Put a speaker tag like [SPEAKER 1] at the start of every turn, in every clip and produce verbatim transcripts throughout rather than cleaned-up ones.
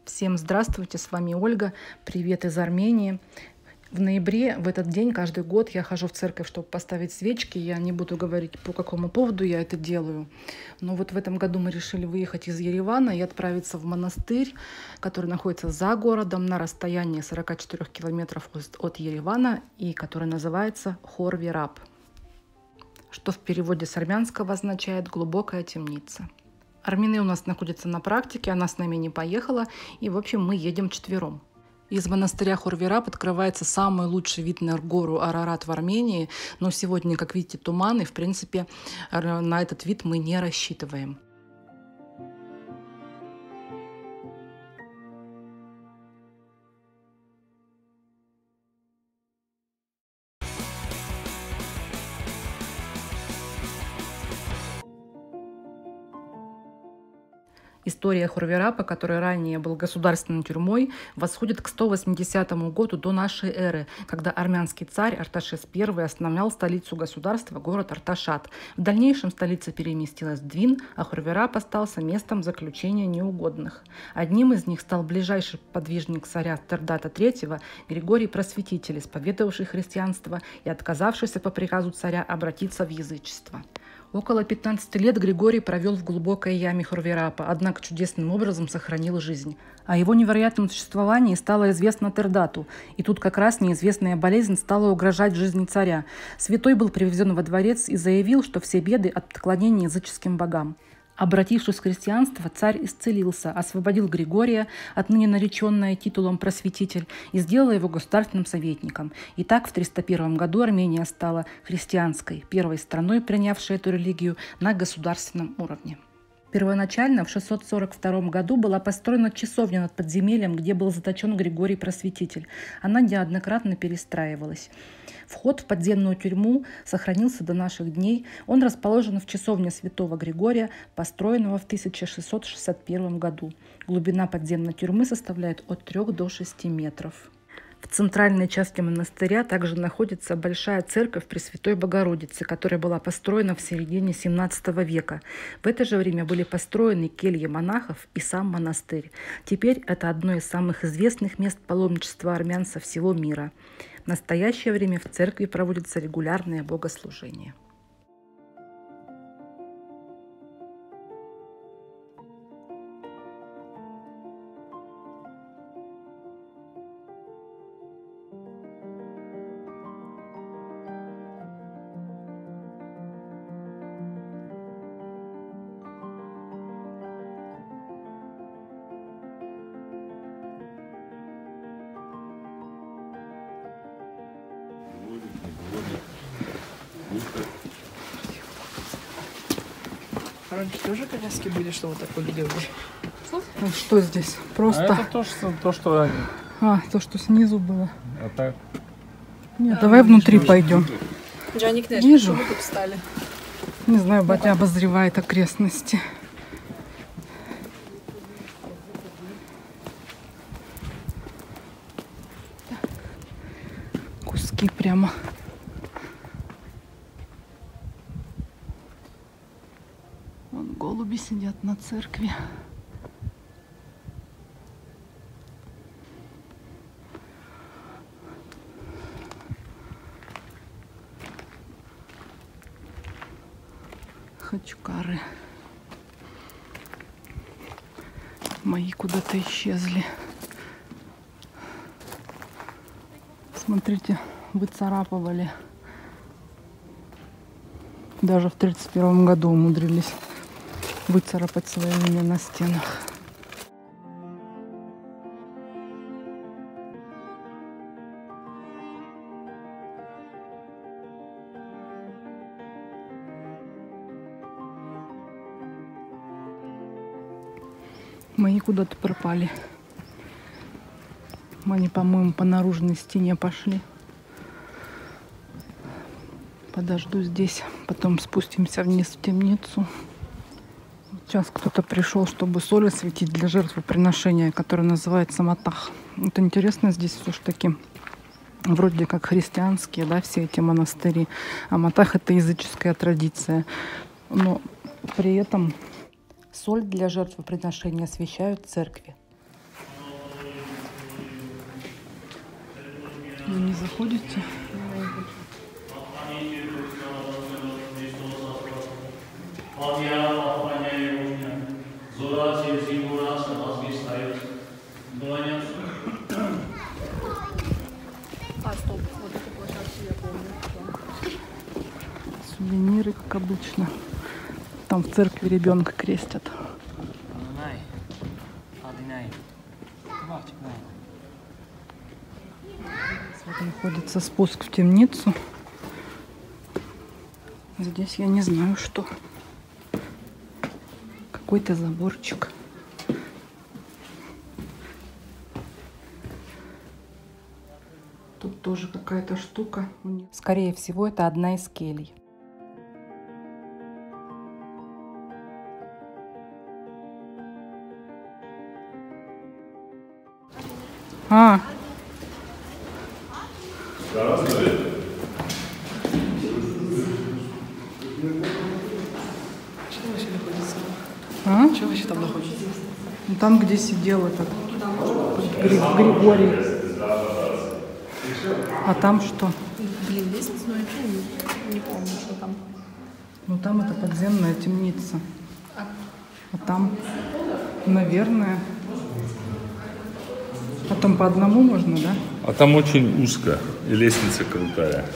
[SPEAKER 1] Всем здравствуйте, с вами Ольга, привет из Армении. В ноябре, в этот день, каждый год я хожу в церковь, чтобы поставить свечки. Я не буду говорить, по какому поводу я это делаю. Но вот в этом году мы решили выехать из Еревана и отправиться в монастырь, который находится за городом на расстоянии сорок четыре километров от Еревана и который называется Хор-Вирап, что в переводе с армянского означает «глубокая темница». Армины у нас находится на практике, она с нами не поехала, и, в общем, мы едем вчетвером. Из монастыря Хор-Вирап открывается самый лучший вид на гору Арарат в Армении, но сегодня, как видите, туман, и, в принципе, на этот вид мы не рассчитываем. История Хор-Вирапа, который ранее был государственной тюрьмой, восходит к сто восьмидесятому году до нашей эры, когда армянский царь Арташес I основал столицу государства, город Арташат. В дальнейшем столица переместилась в Двин, а Хор-Вирап остался местом заключения неугодных. Одним из них стал ближайший подвижник царя Тердата третьего Григорий Просветитель, исповедовавший христианство и отказавшийся по приказу царя обратиться в язычество. Около пятнадцати лет Григорий провел в глубокой яме Хор-Вирапа, однако чудесным образом сохранил жизнь. О его невероятном существовании стало известно Тердату, и тут как раз неизвестная болезнь стала угрожать жизни царя. Святой был привезен во дворец и заявил, что все беды от поклонения языческим богам. Обратившись в христианство, царь исцелился, освободил Григория, отныне нареченное титулом «Просветитель», и сделал его государственным советником. И так в триста первом году Армения стала христианской, первой страной, принявшей эту религию на государственном уровне. Первоначально в шестьсот сорок втором году была построена часовня над подземельем, где был заточен Григорий Просветитель. Она неоднократно перестраивалась. Вход в подземную тюрьму сохранился до наших дней. Он расположен в часовне святого Григория, построенного в тысяча шестьсот шестьдесят первом году. Глубина подземной тюрьмы составляет от трёх до шести метров. В центральной части монастыря также находится большая церковь Пресвятой Богородицы, которая была построена в середине семнадцатого века. В это же время были построены кельи монахов и сам монастырь. Теперь это одно из самых известных мест паломничества армян со всего мира. В настоящее время в церкви проводятся регулярные богослужения.
[SPEAKER 2] Раньше тоже коляски были, что вот так выглядели?
[SPEAKER 1] А что здесь? Просто...
[SPEAKER 3] А это то, что, то, что...
[SPEAKER 1] А, то, что снизу было.
[SPEAKER 3] А так...
[SPEAKER 1] Нет, а, давай внутри пойдем.
[SPEAKER 2] Джаник,
[SPEAKER 1] вижу.
[SPEAKER 2] Что мы тут встали?
[SPEAKER 1] Не знаю, батя обозревает окрестности. Куски прямо. Вон голуби сидят на церкви. Хачкары. Мои куда-то исчезли. Смотрите, выцарапывали. Даже в тридцать первом году умудрились выцарапать свои имя на стенах. Мои куда-то пропали. Они, по-моему, по наружной стене пошли. Подожду здесь, потом спустимся вниз в темницу. Сейчас кто-то пришел, чтобы соль осветить для жертвоприношения, которое называется матах. Это интересно, здесь все ж таки вроде как христианские, да, все эти монастыри. А матах — это языческая традиция. Но при этом соль для жертвоприношения освящают церкви. Вы не заходите?
[SPEAKER 2] А, стоп, вот эту площадку я помню.
[SPEAKER 1] Сувениры, как обычно. Там в церкви ребенка крестят. Вот находится спуск в темницу. Здесь я не знаю, что. Какой-то заборчик. Тут тоже какая-то штука. Скорее всего, это одна из келий. А.
[SPEAKER 2] Что вообще находится?
[SPEAKER 1] А?
[SPEAKER 2] Что вообще там находится?
[SPEAKER 1] Ну, там, где сидел этот Гри- Григорий. А там что?
[SPEAKER 2] Блин, лестница, но я вообще не, не помню, что там.
[SPEAKER 1] Ну там это подземная темница. А там, наверное. А там по одному можно, да?
[SPEAKER 3] А там очень узко, и лестница крутая.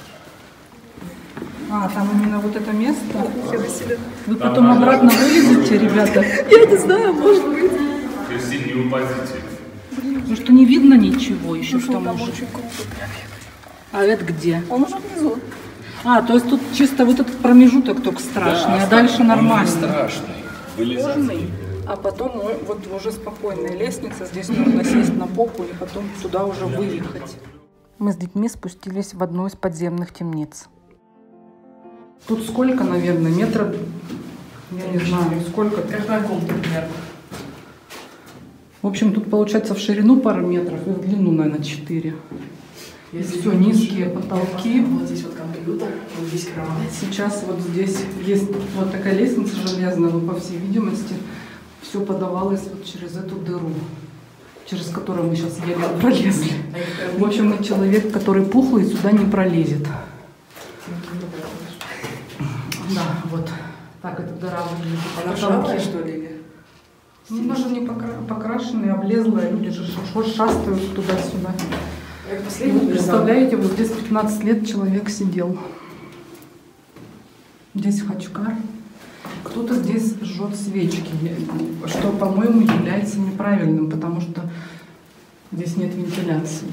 [SPEAKER 1] А, там именно вот это место. Вы потом обратно вылезете, ребята.
[SPEAKER 2] Я не знаю, может быть.
[SPEAKER 3] Кристин, не упадите.
[SPEAKER 1] Ну что не видно ничего еще, что
[SPEAKER 2] Там
[SPEAKER 1] может.
[SPEAKER 2] очень круто.
[SPEAKER 1] А это где?
[SPEAKER 2] Он уже внизу.
[SPEAKER 1] А, то есть тут чисто вот этот промежуток только страшный, а дальше нормально.
[SPEAKER 3] Страшный. Вылезать.
[SPEAKER 1] Сложный. А потом ой, вот уже спокойная лестница, здесь нужно сесть на попу и потом туда уже выехать. Мы с детьми спустились в одну из подземных темниц. Тут сколько, наверное, метров? Я не знаю, сколько.
[SPEAKER 2] Как на комнате примерно.
[SPEAKER 1] В общем, тут получается в ширину пару метров и в длину, наверное, четыре. Все низкие потолки.
[SPEAKER 2] Вот здесь вот компьютер, вот здесь кровать.
[SPEAKER 1] Сейчас вот здесь есть вот такая лестница железная, но по всей видимости все подавалось вот через эту дыру, через которую мы сейчас еле пролезли. В общем, и человек, который пухлый, сюда не пролезет. Да, вот так эта дыра выглядит.
[SPEAKER 2] Она ржавая, что ли? Или?
[SPEAKER 1] Ну, даже не покра- покрашенная, облезлая, люди же ш- ш- шастают туда-сюда.
[SPEAKER 2] Я
[SPEAKER 1] И
[SPEAKER 2] последний
[SPEAKER 1] вот представляете, вот здесь пятнадцать лет человек сидел. Здесь хачкар. Кто-то здесь жжет свечки, что, по-моему, является неправильным, потому что здесь нет вентиляции.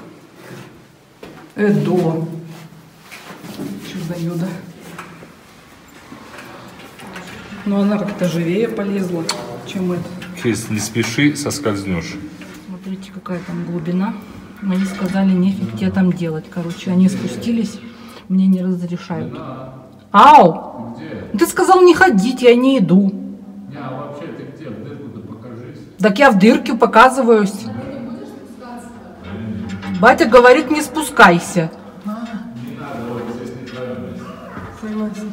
[SPEAKER 1] Эдо. Что за юда? Но она как-то живее полезла, чем это.
[SPEAKER 3] Крис, не спеши, соскользнешь.
[SPEAKER 1] Смотрите, какая там глубина. Мне сказали, нефиг тебе там делать. Короче, они спустились, мне не разрешают. Ау! Где? Ты сказал не ходить, я не иду.
[SPEAKER 3] Не, а вообще ты где? В дырку-то покажись.
[SPEAKER 1] Так я в дырке показываюсь. Батя говорит, не спускайся.
[SPEAKER 2] Согласен.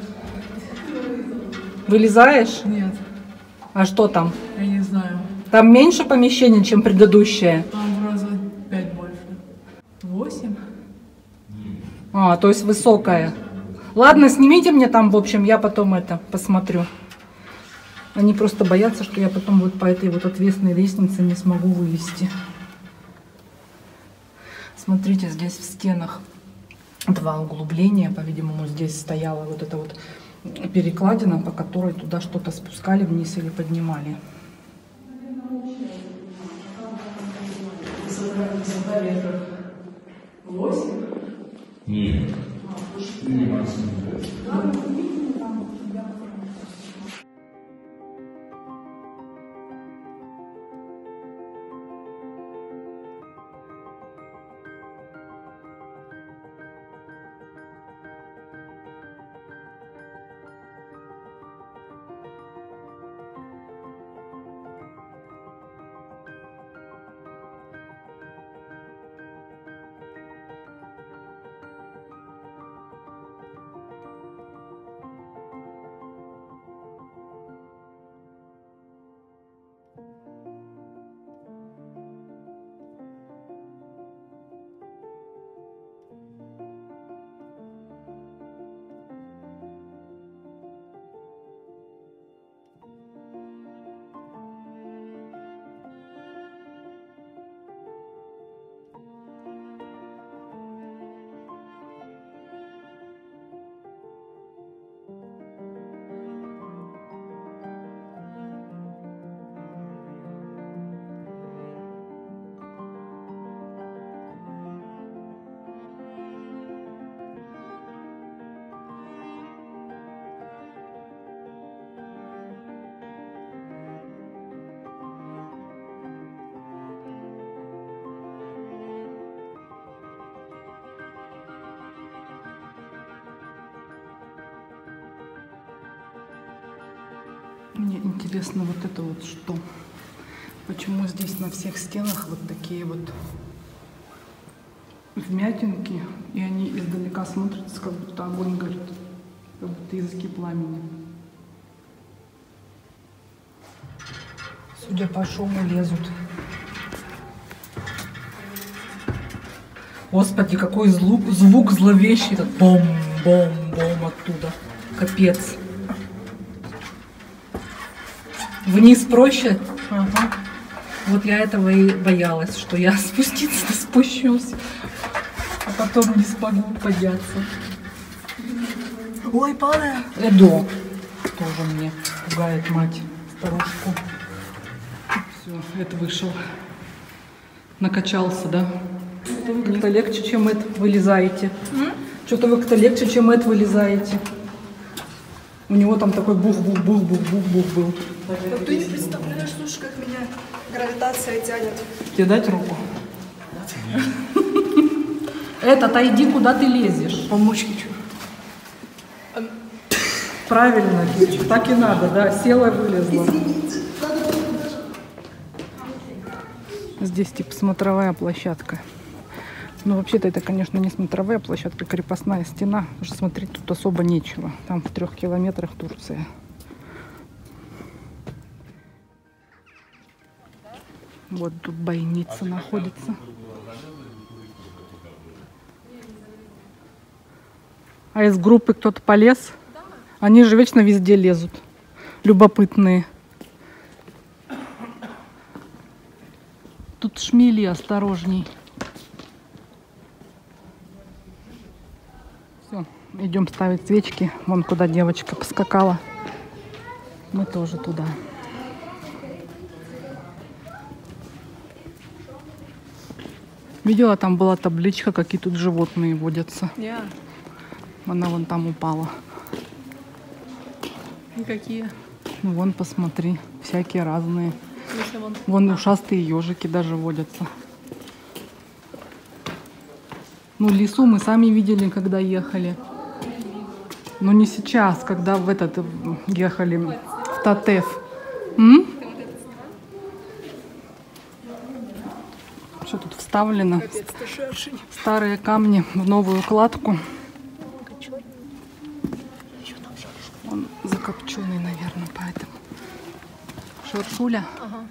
[SPEAKER 1] Вылезаешь?
[SPEAKER 2] Нет,
[SPEAKER 1] А что там?
[SPEAKER 2] я не знаю.
[SPEAKER 1] Там меньше помещений, чем предыдущее.
[SPEAKER 2] Там в раза пять больше. Восемь?
[SPEAKER 1] А, то есть высокая. Ладно, снимите мне там, в общем, я потом это посмотрю. Они просто боятся, что я потом вот по этой вот отвесной лестнице не смогу вылезти. Смотрите, здесь в стенах два углубления. По-видимому, здесь стояла вот эта вот перекладина, по которой туда что-то спускали вниз или поднимали.
[SPEAKER 2] Восемь?
[SPEAKER 3] Нет. Не максимум.
[SPEAKER 1] Мне интересно вот это вот что. Почему здесь на всех стенах вот такие вот вмятинки, и они издалека смотрятся, как будто огонь горит, как будто языки пламени. Судя по шуму, лезут. Господи, какой звук, звук зловещий, этот бом-бом-бом оттуда. Капец. Вниз проще? Ага. Вот я этого и боялась, что я спуститься спущусь, а потом не смогу подняться. Ой, падаю. Эдо. Тоже мне пугает мать старушку. Все, это вышел. Накачался, да? Что-то вы как-то легче, чем это вылезаете. Что-то вы как-то легче, чем это вылезаете. У него там такой бух-бух-бух-бух-бух-бух был.
[SPEAKER 2] Да ты не представляешь, слушай, как меня гравитация тянет.
[SPEAKER 1] Тебе дать руку? Это, отойди, куда ты лезешь.
[SPEAKER 2] Помочь хочу.
[SPEAKER 1] Правильно, так и надо, да, села и вылезла. Здесь типа смотровая площадка. Ну, вообще-то это, конечно, не смотровая площадка, крепостная стена. Потому что смотреть тут особо нечего. Там в трех километрах Турция. Вот тут бойница находится. А из группы кто-то полез? Они же вечно везде лезут. Любопытные. Тут шмели, осторожней. Все, идем ставить свечки. Вон куда девочка поскакала. Мы тоже туда. Видела, там была табличка, какие тут животные водятся.
[SPEAKER 2] Yeah.
[SPEAKER 1] Она вон там упала.
[SPEAKER 2] Никакие.
[SPEAKER 1] Ну вон, посмотри, всякие разные.
[SPEAKER 2] Если вон...
[SPEAKER 1] Вон ушастые ежики даже водятся. Ну, лису мы сами видели, когда ехали. Но не сейчас, когда в этот ехали в Татеф. М? Что тут вставлено? Старые камни в новую кладку. Он закопченный, наверное, поэтому. Шуршуля.
[SPEAKER 2] Ага.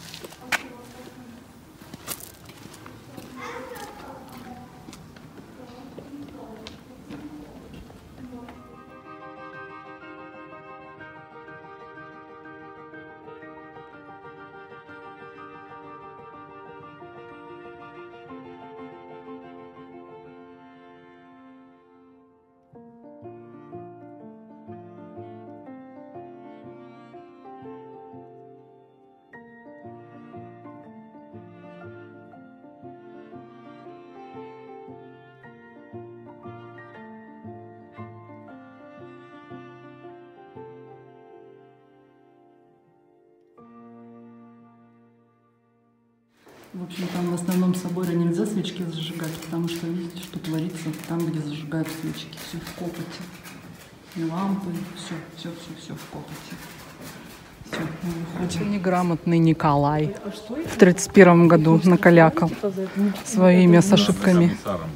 [SPEAKER 1] В общем, там в основном соборе нельзя свечки зажигать, потому что видите, что творится там, где зажигают свечки. Все в копоти. И лампы, все, все, все, все в копоти. Все, мы выходим. Неграмотный Николай в тридцать первом году накалякал свое имя с ошибками.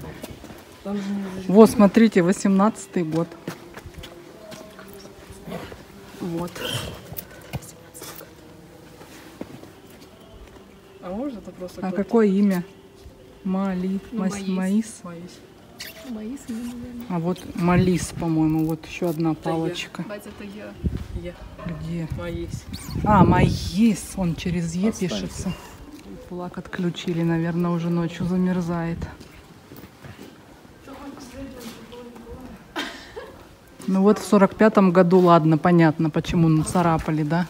[SPEAKER 1] Вот, смотрите, восемнадцатый год. Вот.
[SPEAKER 2] А может это просто...
[SPEAKER 1] А какое имя? Мали,
[SPEAKER 2] Ну,
[SPEAKER 1] Мас-
[SPEAKER 2] Маис.
[SPEAKER 1] Маис.
[SPEAKER 2] Маис. Маис, наверное.
[SPEAKER 1] А вот Малис, по-моему, вот еще одна палочка.
[SPEAKER 2] Бать, это я. Я.
[SPEAKER 1] Где?
[SPEAKER 2] Маис.
[SPEAKER 1] А, Маис, он через Е пишется. Флаг отключили, наверное, уже ночью замерзает. Ну вот в сорок пятом году, ладно, понятно, почему нацарапали, да?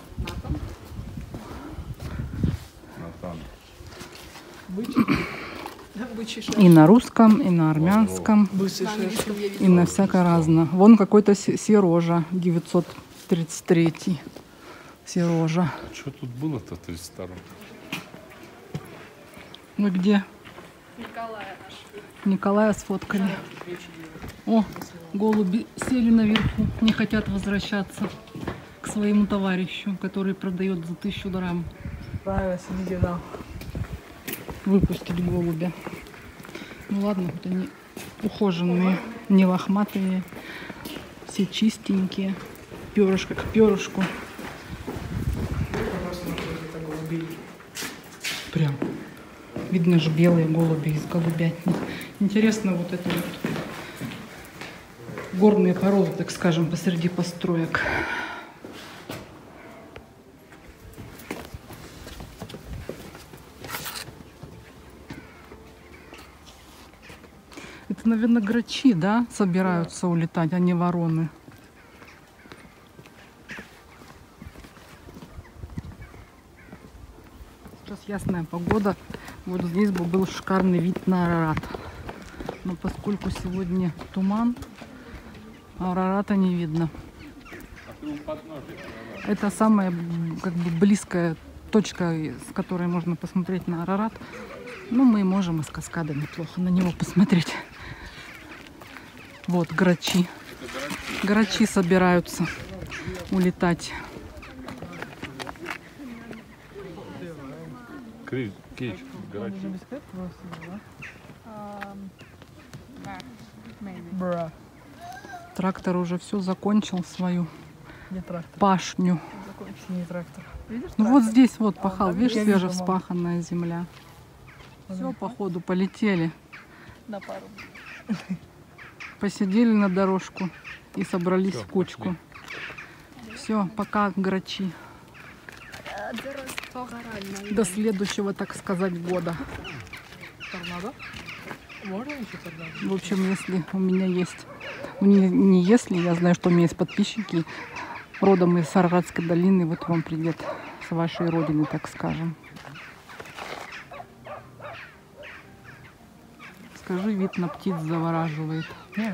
[SPEAKER 1] И на русском, и на армянском, и на всяко разно. Вон какой-то Се- Серожа, девятьсот тридцать третий. Серожа.
[SPEAKER 3] Что тут было-то в тридцать втором?
[SPEAKER 1] Вы где?
[SPEAKER 2] Николая наш.
[SPEAKER 1] Николая сфоткали. О, голуби сели наверху, не хотят возвращаться к своему товарищу, который продает за тысячу драм.
[SPEAKER 2] Нравилось, не видел.
[SPEAKER 1] Выпустить голубя. Ну ладно, вот они ухоженные, не лохматые, все чистенькие, перышко к перышку. Прям. Видно же белые голуби из голубятни. Интересно вот это вот горные породы, так скажем, посреди построек. Это, наверное, грачи, да, собираются улетать, а не вороны. Сейчас ясная погода. Вот здесь бы был шикарный вид на Арарат. Но поскольку сегодня туман, Арарата не видно. Это самая как бы близкая точка, с которой можно посмотреть на Арарат. Ну, мы можем из каскада неплохо на него посмотреть. Вот грачи. Грачи собираются улетать.
[SPEAKER 3] Крис, Кейч, грачи.
[SPEAKER 2] Бра.
[SPEAKER 1] Трактор уже все закончил свою
[SPEAKER 2] Где трактор?
[SPEAKER 1] пашню.
[SPEAKER 2] Такой синий трактор. Видишь
[SPEAKER 1] Ну
[SPEAKER 2] трактор?
[SPEAKER 1] вот здесь вот
[SPEAKER 2] А,
[SPEAKER 1] пахал,
[SPEAKER 2] да,
[SPEAKER 1] видишь,
[SPEAKER 2] я вижу,
[SPEAKER 1] свежевспаханная земля. Все, походу, полетели.
[SPEAKER 2] На пару.
[SPEAKER 1] Посидели на дорожку и собрались
[SPEAKER 3] Всё,
[SPEAKER 1] в кучку. Все, пока, грачи. До следующего, так сказать, года.
[SPEAKER 2] Торнадо? Можно еще торнадо?
[SPEAKER 1] В общем, если у меня есть... Не, не если, я знаю, что у меня есть подписчики родом из Араратской долины. Вот вам привет с вашей родины, так скажем. Скажи, вид на птиц завораживает.
[SPEAKER 2] Нет.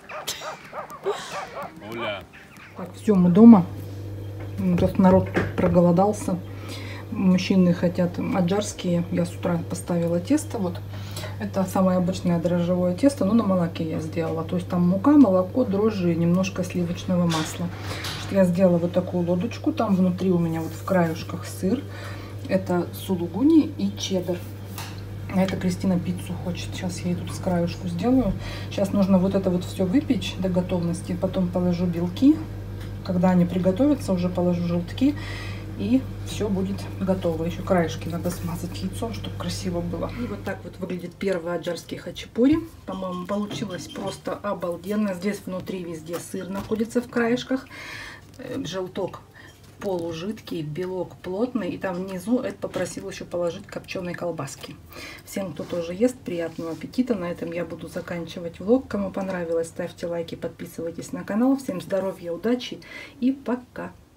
[SPEAKER 3] Оля.
[SPEAKER 1] Так, все, мы дома. Просто народ тут проголодался. Мужчины хотят аджарские. Я с утра поставила тесто. Вот это самое обычное дрожжевое тесто, но на молоке я сделала. То есть там мука, молоко, дрожжи и немножко сливочного масла. Я сделала вот такую лодочку. Там внутри у меня вот в краюшках сыр. Это сулугуни и чеддер. А это Кристина пиццу хочет. Сейчас я ей тут с краюшку сделаю. Сейчас нужно вот это вот все выпечь до готовности. Потом положу белки. Когда они приготовятся, уже положу желтки. И все будет готово. Еще краешки надо смазать яйцом, чтобы красиво было. И вот так вот выглядит первый аджарский хачапури. По-моему, получилось просто обалденно. Здесь внутри везде сыр находится в краешках. Желток полужидкий, белок плотный. И там внизу это попросил еще положить копченые колбаски. Всем, кто тоже ест, приятного аппетита. На этом я буду заканчивать влог. Кому понравилось, ставьте лайки, подписывайтесь на канал. Всем здоровья, удачи и пока!